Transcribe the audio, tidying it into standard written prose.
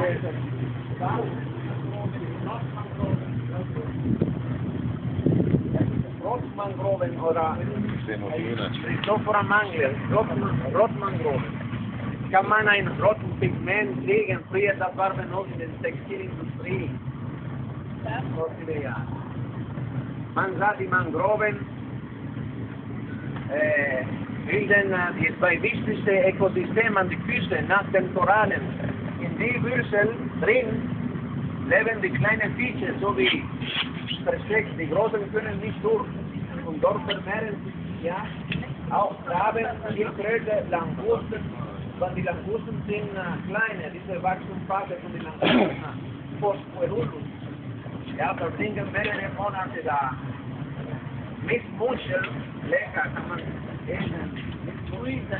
Rotmangroven oder Christophora mangel, Rotmangroven. Kann man ein rotes Pigment legen, früher das war benutzt in der Textilindustrie. Vor vielen Jahren. Man sah die Mangroven bilden die zwei wichtigsten Ökosysteme an die Küste nach den Korallen. In die Würsel drin leben die kleinen Fische, so wie versteckt. Die Großen können nicht durch. Und dort vermehren sich ja auch Krabben, Schildkröte, Langusten. Weil die Langusten sind kleine, diese Wachstumsphase von den Langusten, Postquerulus. Ja, verbringen mehrere Monate da. Mit Muscheln, lecker kann man essen.